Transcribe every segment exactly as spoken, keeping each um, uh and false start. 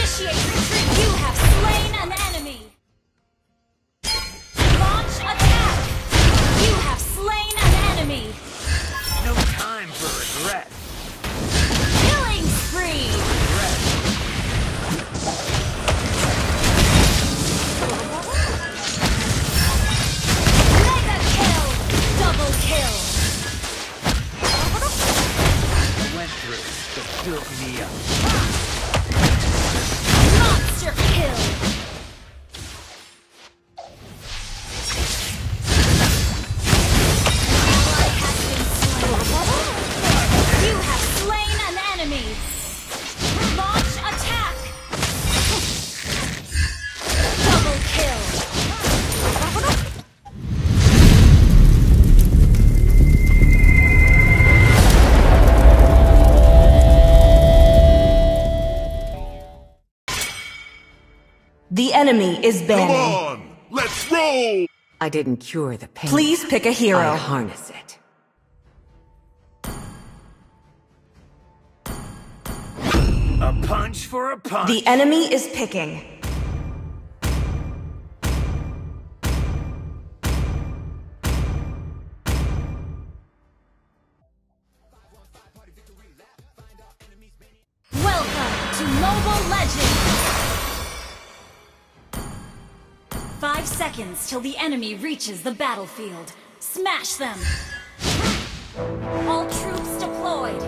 Initiate retreat. You have slain an enemy. Launch attack. You have slain an enemy. No time for regret. Killing spree. Regret. Mega kill. Double kill. I went through that built me up. Monster kill. Ally has been slain. You have slain an enemy. Launch attack. Double kill. The enemy is Come banning. on! Let's roll! I didn't cure the pain. Please pick a hero. I harness it. A punch for a punch. The enemy is picking. Welcome to Mobile Legends! Five seconds till the enemy reaches the battlefield. Smash them! All troops deployed!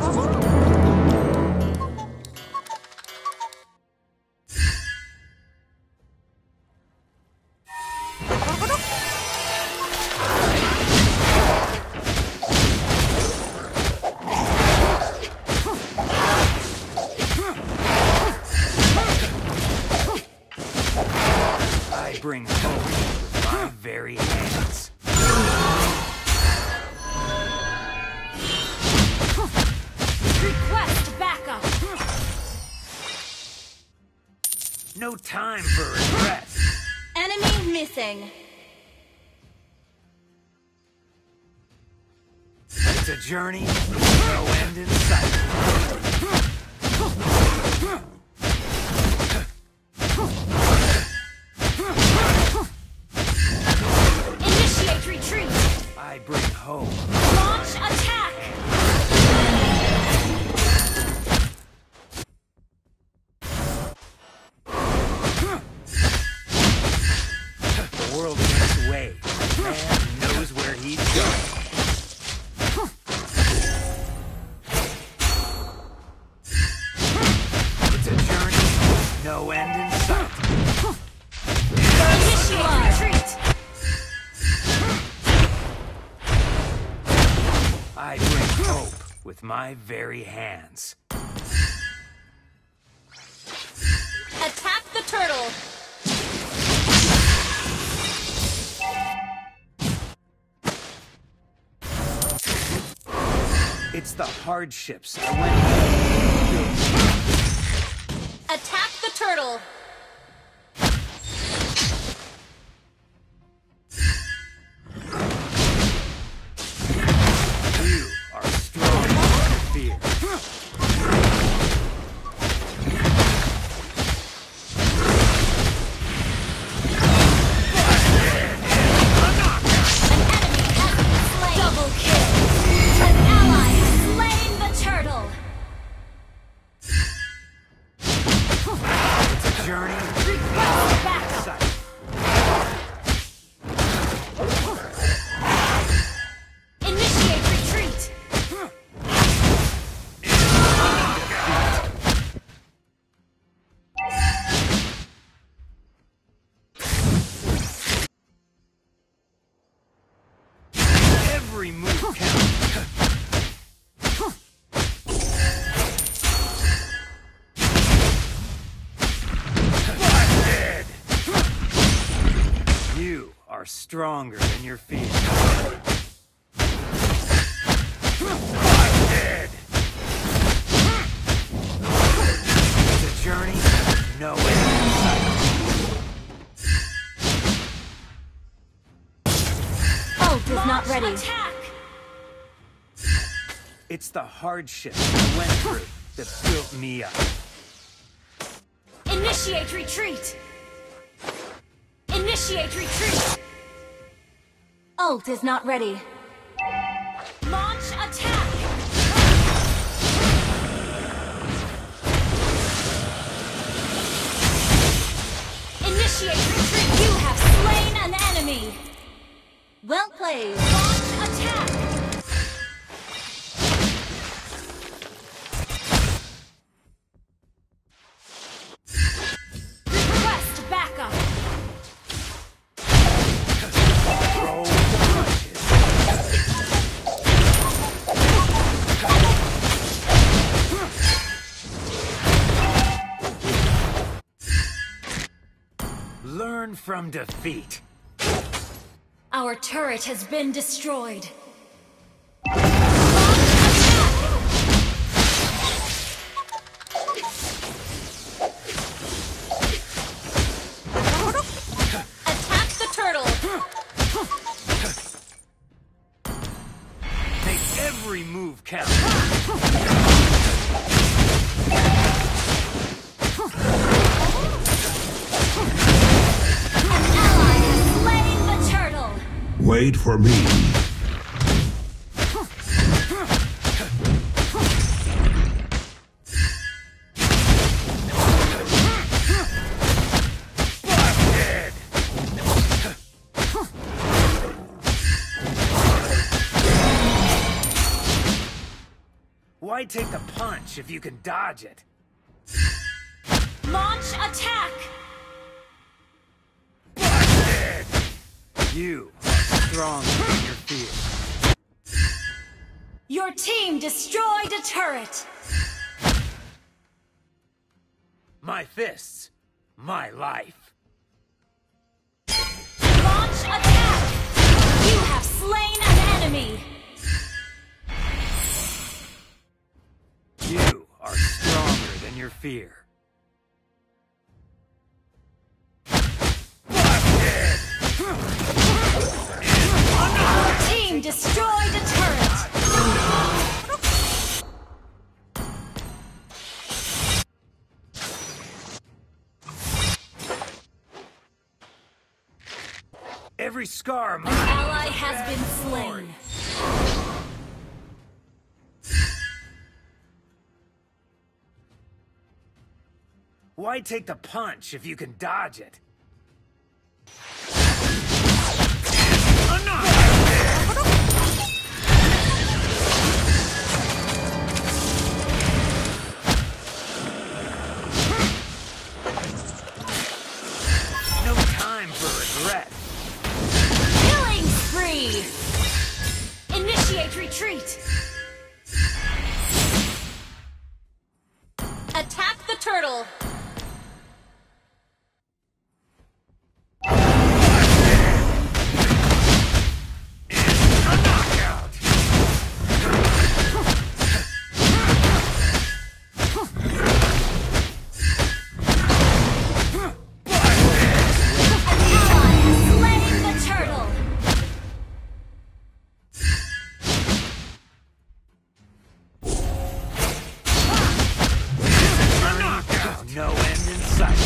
I bring hope with my very hands. Request backup! No time for regret. Enemy missing! It's a journey with no end in sight. Initiate retreat! I bring hope. Launch attack! The world makes way. Man knows where he's going. It's a journey with no end in sight. Initiate retreat! I bring hope with my very hands. Attack the turtle! It's the hardships I went through. Attack the turtle! You are strong in fear. Double kill! An ally has slain the turtle! It's a journey Request backup! sight. Initiate retreat! Every move counts. Blasted! You are stronger than your fear. Blasted! It's a journey with no end in sight. Ult is not ready. Attack! It's the hardships I went through that built me up. Initiate retreat! Initiate retreat! Ult is not ready. Launch attack! Initiate retreat! You have slain an enemy! Well played. Launch attack! Request backup! Roll the punches. Learn from defeat. Our turret has been destroyed. Attack the turtle! Make every move count. An ally has slain the turtle! Wait for me. Busted! Why take the punch if you can dodge it? Launch attack! Busted! You are stronger than your fear. Your team destroyed a turret! My fists, my life. Launch attack! You have slain an enemy! You are stronger than your fear. Busted! Your team destroyed a turret! Every scar An must ally has been slain. Why take the punch if you can dodge it? A knockout! No time for regret. Killing spree! Initiate retreat! Attack the turtle! A knockout! An ally has slain the turtle! A knockout! No end in sight.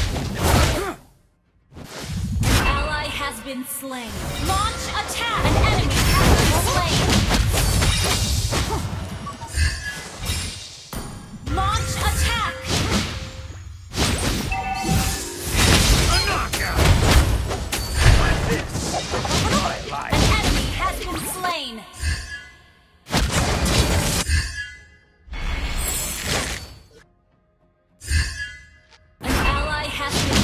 An ally has been slain. Launch attack! An enemy has been slain. Launch attack! A knockout! My fists, my An life. enemy has been slain. An ally has been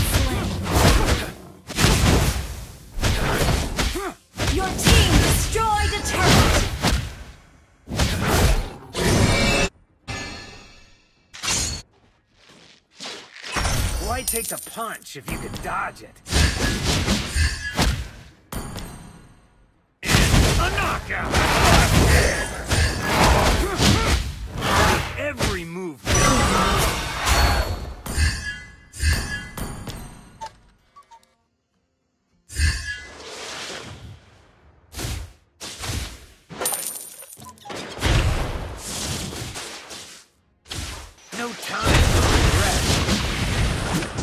slain. Your team destroyed a turret. Why take the punch if you can dodge it? A knockout! Every move. No time for regret.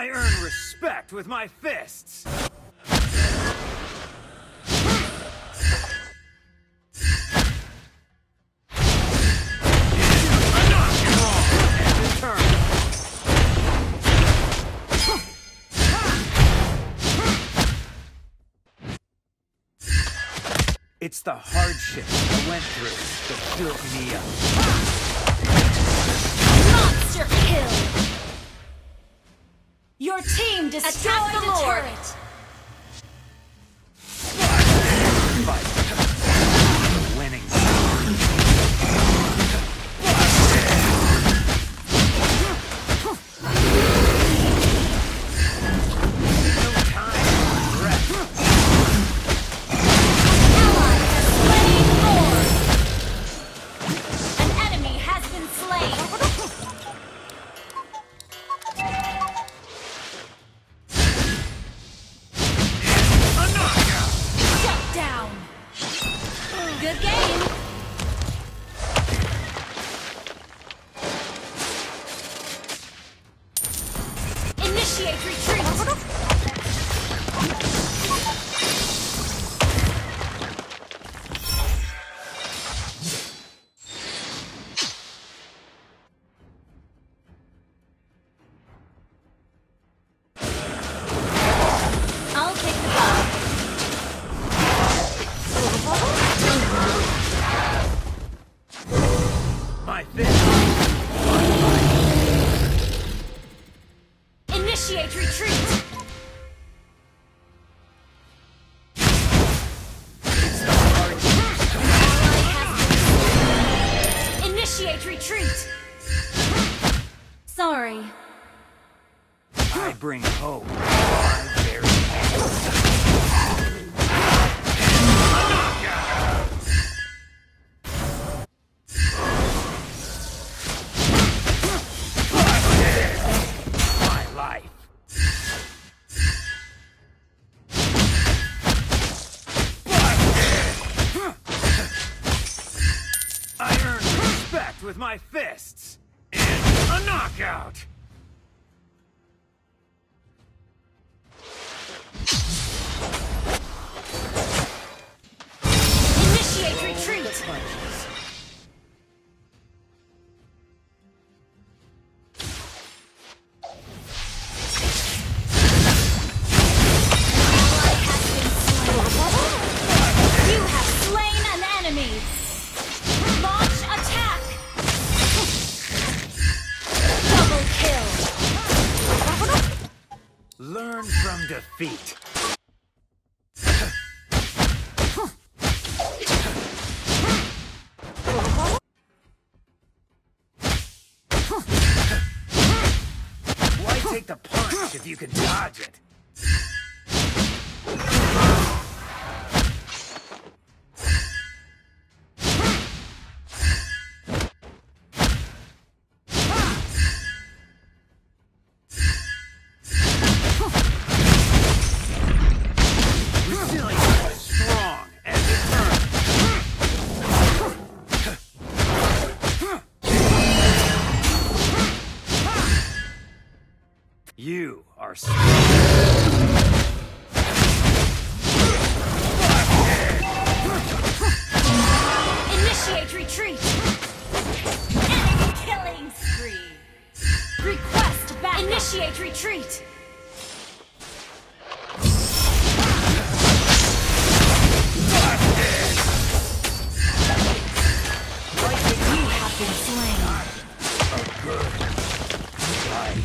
I earn respect with my fists. It's the hardship I went through that built me up. Monster kill! Your team destroyed the turret! Fight. The winning side. No time for rest. Good game! Initiate retreat! I'll take the ball. My fist. Initiate retreat! It's the hardship. Initiate retreat! Sorry. I bring hope. I'm very happy. With my fists and a knockout. Initiate retreat. You have slain an enemy. Launch attack. Double kill! Learn from defeat. Why take the punch if you can dodge it? You are Initiate retreat! Enemy killing spree! Request back! Initiate retreat! You have been slain. a good fight.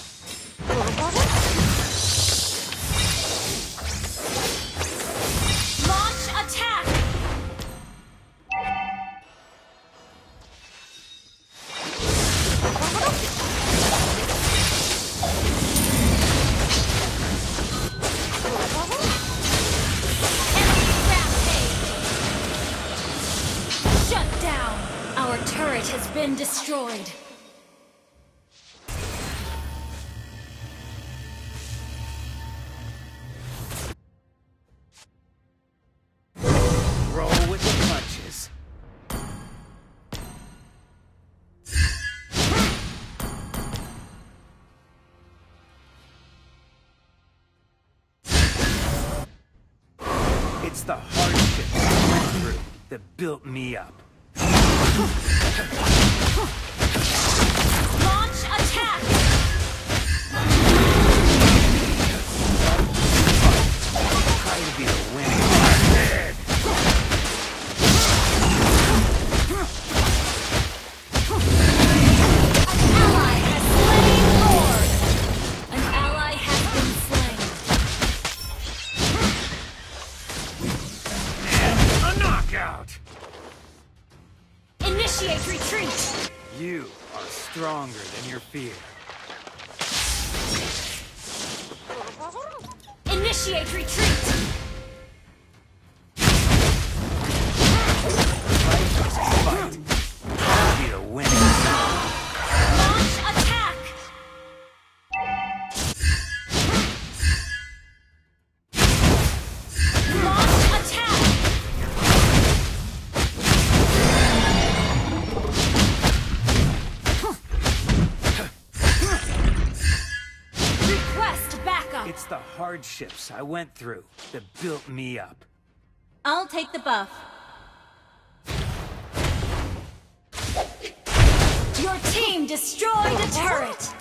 Launch attack! Enemy rampage! Shut down! Our turret has been destroyed. Roll with the punches. It's the hardships I went through that built me up. Launch attack! Try to be the winner. Initiate retreat! You are stronger than your fear. Initiate retreat! Fight. I'll be the winner. Launch attack! Launch attack! It's the hardships I went through that built me up. I'll take the buff. Your team destroyed a turret!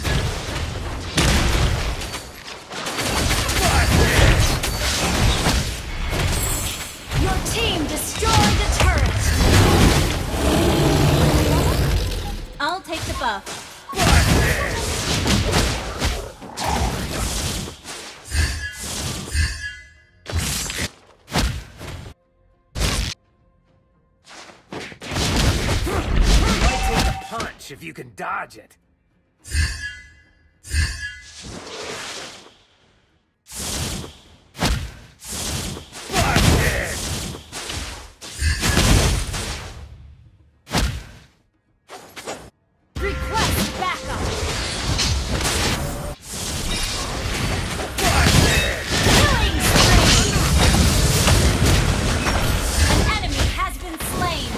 Your team destroyed a turret! I'll take the buff. Punch if you can dodge it. Request backup! Killing spree! An enemy has been slain!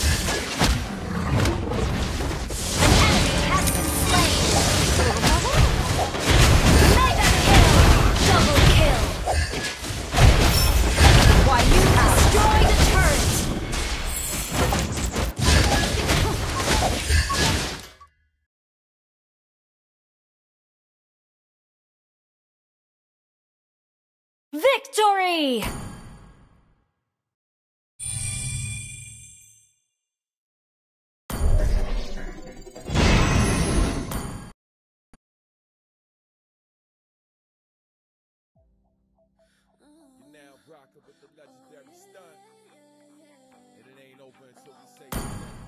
Victory! You're now rocking with the legendary stunt, and it ain't over until we say